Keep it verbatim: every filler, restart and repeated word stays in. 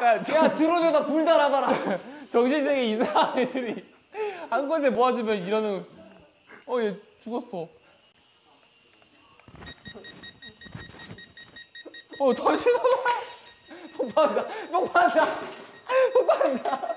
약간 야 드론에다 불 달아봐라. 정신세계 이상한 애들이 한 곳에 모아지면 이러는. 어, 얘 죽었어. 어, 다시 나와. 폭발한다. 폭발한다. 폭발한다.